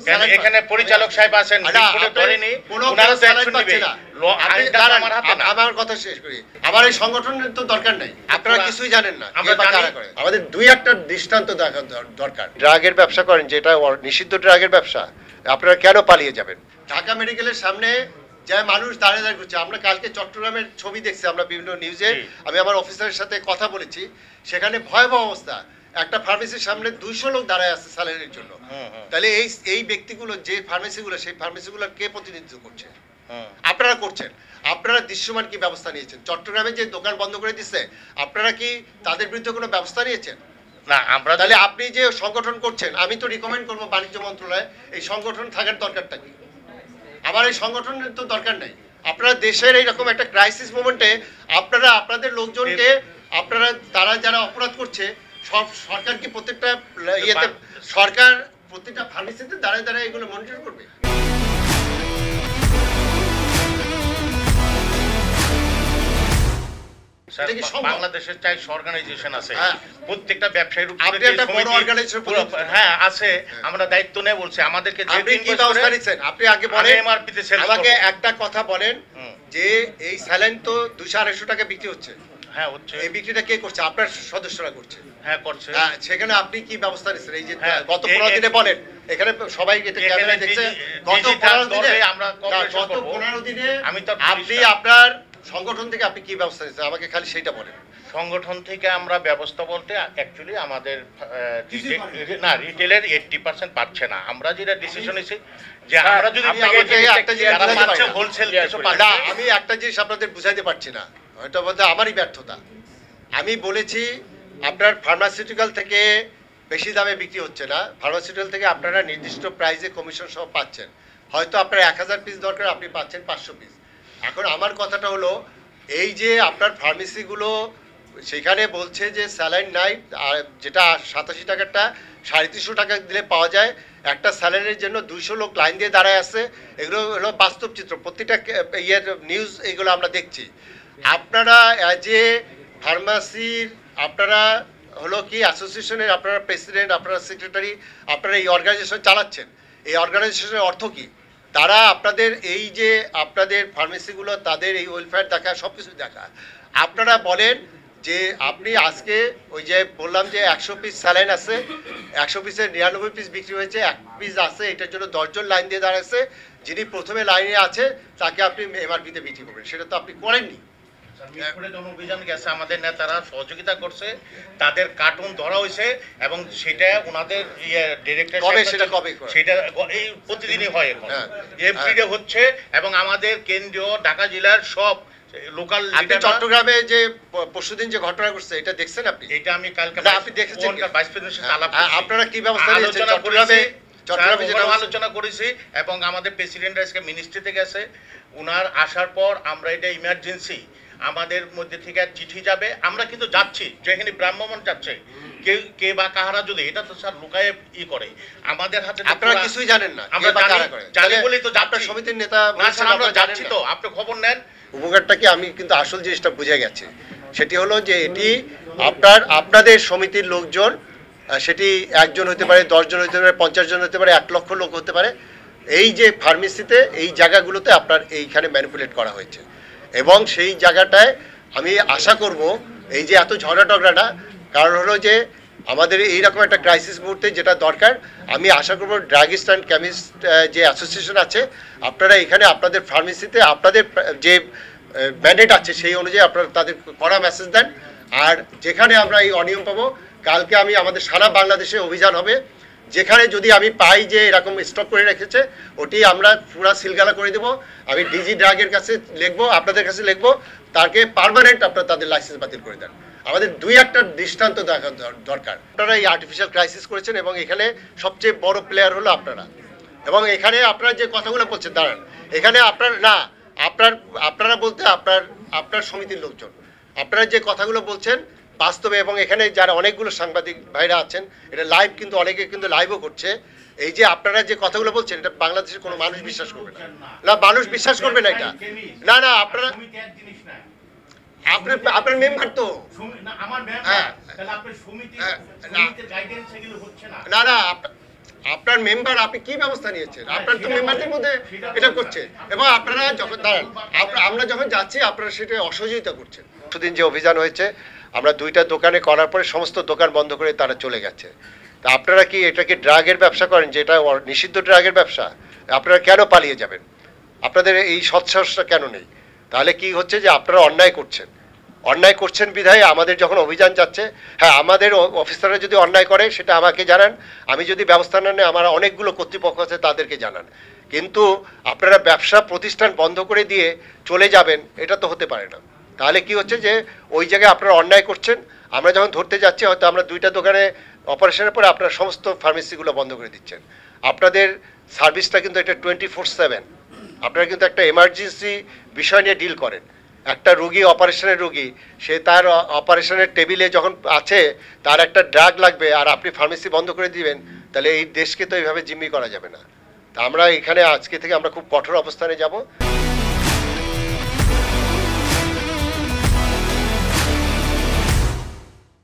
এখানে পরিচালক সাহেব আছেন, ধরেনি ওনারা তো অ্যাকশন নেবে। আমার কথা শেষ করি। আমার এই সংগঠনের তো দরকার নাই, আপনারা কিছুই জানেন না। আমাদের দুই একটা দৃষ্টান্ত দেখা দরকার। ড্রাগের ব্যবসা করেন, যেটা নিষিদ্ধ ড্রাগের ব্যবসা, আপনারা কেন পালিয়ে যাবেন? ঢাকা মেডিকেলের সামনে যে মানুষ দাঁড়িয়ে দাঁড়িয়ে করছে, আমরা কালকে চট্টগ্রামের ছবি দেখছি, আমরা বিভিন্ন নিউজে, আমি আমার অফিসারের সাথে কথা বলেছি, সেখানে ভয়াবহ অবস্থা। একটা ফার্মেসির সামনে 200 লোক দাঁড়ায় আছে স্যালারির জন্য। তাহলে এই ব্যক্তিগুলো, যে ফার্মেসিগুলো, সেই ফার্মেসিগুলো কে প্রতিনিধিত্ব করছে? আপনারা করছেন। আপনারা দৃশ্যমান কি ব্যবস্থা নিয়েছেন? চট্টগ্রামে যে দোকান বন্ধ করে দিচ্ছে, আপনারা কি তাদের বিরুদ্ধে কোনো ব্যবস্থা নিয়েছেন? না। আমরা তাহলে আপনি যে সংগঠন করছেন, আমি তো রিকমেন্ড করবো বাণিজ্য মন্ত্রণালয়ে এই সংগঠন থাকার দরকারটা কি? আমার এই সংগঠনের তো দরকার নাই। আপনারা দেশের এইরকম একটা ক্রাইসিস মোমেন্টে আপনারা আপনাদের লোকজনকে, আপনারা তারা যারা অপরাধ করছে, সরকার কি প্রত্যেকটা ইয়েতে, সরকার প্রত্যেকটা ফার্মেসিতে দাঁড়ায় দাঁড়ায় এগুলো মনিটর করবে? বাংলাদেশের চাই অর্গানাইজেশন আছে, প্রত্যেকটা ব্যবসায়ীর আপনি একটা বড় অর্গানাইজেশন, হ্যাঁ আছে, আমরা দায়িত্ব নেই বলছি। আমাদেরকে আপনি কি ব্যবস্থা নিচ্ছেন? আপনি আগে বলেন, আমাকে একটা কথা বলেন যে এই স্যালাইন তো 200-250 টাকা বিক্রি হচ্ছে। হ্যাঁ হচ্ছে। এই বিক্রিটা কে করছে? আপনার সদস্যরা করছে। হ্যাঁ করছে। সেখানে আপনি কি ব্যবস্থা নিচ্ছেন? এই যে গত 15 দিনে বলেন, এখানে সবাই এটা ক্যামেরায় দেখছে, গত 15 দিনে আমরা গত 15 দিনে আমি তো আপনি আপনার সংগঠন থেকে আপনি কি ব্যবস্থা নিচ্ছেন আমাকে খালি সেটা বলেন। সংগঠন থেকে আমরা ব্যবস্থা বলতে অ্যাকচুয়ালি আমাদের না, রিটেলের 80% পাচ্ছে না। আমরা যেটা ডিসিশন নিয়েছি যে আমরা যদি হোলসেল, না আমি একটা জিনিস আপনাদের বুঝাইতে পারছি না, ওইটা বলতে আমারই ব্যর্থতা। আমি বলেছি আপনার ফার্মাসিউটিক্যাল থেকে বেশি দামে বিক্রি হচ্ছে না, ফার্মাসিউটিক্যাল থেকে আপনারা নির্দিষ্ট প্রাইসে কমিশন সহ পাচ্ছেন। হয়তো আপনার 1000 পিস দরকার, আপনি পাচ্ছেন 500 পিস। এখন আমার কথাটা হলো, এই যে আপনার ফার্মেসিগুলো সেখানে বলছে যে স্যালাইন নাই, আর যেটা 87 টাকারটা 350 টাকা দিলে পাওয়া যায়, একটা স্যালাইনের জন্য 200 লোক লাইন দিয়ে দাঁড়ায় আছে। এগুলো হলো বাস্তব চিত্র, প্রতিটা ইয়ের নিউজ এগুলো আমরা দেখছি। আপনারা অ্যাজ এ ফার্মাসির, আপনারা হলো কি অ্যাসোসিয়েশনের আপনারা প্রেসিডেন্ট, আপনারা সেক্রেটারি, আপনারা এই অর্গানাইজেশন চালাচ্ছেন। এই অর্গানাইজেশনের অর্থ কি? তারা আপনাদের এই যে আপনাদের ফার্মেসিগুলো, তাদের এই ওয়েলফেয়ার দেখা, সব কিছু দেখা। আপনারা বলেন যে আপনি আজকে ওই যে বললাম যে 100 পিস স্যালাইন আছে, 100 পিসের 99 পিস বিক্রি হয়েছে, 1 পিস আছে, এটার জন্য 10 জন লাইন দিয়ে দাঁড়াচ্ছে। যিনি প্রথমে লাইনে আছে তাকে আপনি এমআরপিতে বিক্রি করবেন, সেটা তো আপনি করেননি। অভিযান গেছে, আমাদের নেতারা সহযোগিতা করছে, তাদের কার্টুন ধরা হয়েছে এবং সেটা ওনাদের ডিরেক্টর সেটা এই প্রতিদিনই হয়, এখন এভরিডে হচ্ছে। এবং আমাদের কেন্দ্রীয় ঢাকা জেলার সব লোকাল, চট্টগ্রামে যে পরশুদিন যে ঘটনা ঘটছে এটা দেখছেন আপনি? এটা আমি কালকে আপনি দেখেছেন, ভাইস প্রেসিডেন্টের সাথে আপনারা কি ব্যবস্থা নিয়েছেন? চট্টগ্রামে যেটা আলোচনা করেছি এবং আমাদের প্রেসিডেন্ট আজকে মিনিস্ট্রিতে গেছে, ওনার আসার পর আমরা এটা ইমার্জেন্সি আমাদের মধ্যে থেকে চিঠি যাবে। আমরা কিন্তু যাচ্ছি, যেখানে ব্রাহ্মণ যাচ্ছে, কে বা কাহারা যদি এটা তো স্যার লুকায়ে করে আমাদের হাতে, আপনারা কিছুই জানেন না। আমরা জানি বলেই তো আপনার সমিতির নেতা আমরা যাচ্ছি, তো আপনি খবর নেন। উপকারটা কি? আমি কিন্তু আসল জিনিসটা বুঝে গেছি, সেটি হলো যে এটি আপনাদের সমিতির লোকজন, সেটি 1 জন হতে পারে, 10 জন হতে পারে, 50 জন হতে পারে, 1 লক্ষ লোক হতে পারে। এই যে ফার্মেসিতে, এই জায়গাগুলোতে আপনার এইখানে ম্যানিপুলেট করা হয়েছে। এবং সেই জায়গাটায় আমি আশা করব এই যে এত ঝগড়া টগড়া না, কারণ হলো যে আমাদের এইরকম একটা ক্রাইসিস মুহূর্তে যেটা দরকার, আমি আশা করব ড্রাগিস্ট অ্যান্ড কেমিস্ট যে অ্যাসোসিয়েশন আছে, আপনারা এখানে আপনাদের ফার্মেসিতে আপনাদের যে ম্যান্ডেট আছে সেই অনুযায়ী আপনারা তাদের কড়া মেসেজ দেন। আর যেখানে আমরা এই অনিয়ম পাবো, কালকে আমি আমাদের সারা বাংলাদেশে অভিযান হবে, যেখানে যদি আমি পাই যে এরকম স্টক করে রেখেছে, ওটি আমরা পুরো সিলগালা করে দেবো। আমি ডিজি ড্রাগের কাছে লিখবো, আপনাদের কাছে লিখবো, তাকে পার্মানেন্ট আপনারা তাদের লাইসেন্স বাতিল করে দেন। আমাদের 2-1টা দৃষ্টান্ত দেখা দরকার। আপনারা এই আর্টিফিশিয়াল ক্রাইসিস করেছেন এবং এখানে সবচেয়ে বড় প্লেয়ার হলো আপনারা। এবং এখানে আপনারা যে কথাগুলো বলছেন, দাঁড়ান, এখানে আপনারা বলতে আপনার সমিতির লোকজন, আপনারা যে কথাগুলো বলছেন বাস্তবে, এবং এখানে যারা অনেকগুলো সাংবাদিক ভাইরা আছেন, এটা লাইভ কিন্তু অনেকে কিন্তু লাইভও করছে। এই যে আপনারা যে কথাগুলো বলছেন, এটা বাংলাদেশের কোনো মানুষ বিশ্বাস করবে না। না, মানুষ বিশ্বাস করবে না এটা। না না, আপনারা আপনার মেম্বার তো না না, আপনার মেম্বার, আপনি কি ব্যবস্থা নিয়েছেন? আপনার তো মেম্বারদের মধ্যে এটা করছে, এবং আপনারা যখন দাঁড়ান, আমরা যখন যাচ্ছি আপনারা সেটা অসহযোগিতা করছেন। সেদিন যে অভিযান হয়েছে, আমরা 2টা দোকানে করার পরে সমস্ত দোকান বন্ধ করে তারা চলে গেছে। তা আপনারা কি এটাকে ড্রাগের ব্যবসা করেন, যেটা নিষিদ্ধ ড্রাগের ব্যবসা? আপনারা কেন পালিয়ে যাবেন? আপনাদের এই সৎসাহসটা কেন নেই? তাহলে কি হচ্ছে যে আপনারা অন্যায় করছেন বিধায় আমাদের যখন অভিযান যাচ্ছে, হ্যাঁ আমাদের অফিসাররা যদি অন্যায় করে সেটা আমাকে জানান, আমি যদি ব্যবস্থা না নেই আমার অনেকগুলো কর্তৃপক্ষ আছে তাদেরকে জানান, কিন্তু আপনারা ব্যবসা প্রতিষ্ঠান বন্ধ করে দিয়ে চলে যাবেন, এটা তো হতে পারে না। তাহলে কি হচ্ছে যে ওই জায়গায় আপনারা অন্যায় করছেন, আমরা যখন ধরতে যাচ্ছি হয়তো আমরা 2টা দোকানে অপারেশনের পরে আপনারা সমস্ত ফার্মেসিগুলো বন্ধ করে দিচ্ছেন। আপনাদের সার্ভিসটা কিন্তু এটা 24/7, আপনারা কিন্তু একটা এমার্জেন্সি বিষয় নিয়ে ডিল করেন। একটা রুগী, অপারেশনের রুগী, সে তার অপারেশনের টেবিলে যখন আছে, তার একটা ড্রাগ লাগবে, আর আপনি ফার্মেসি বন্ধ করে দিবেন, তাহলে এই দেশকে তো এইভাবে জিম্মি করা যাবে না। তা আমরা এখানে আজকে থেকে আমরা খুব কঠোর অবস্থানে যাব।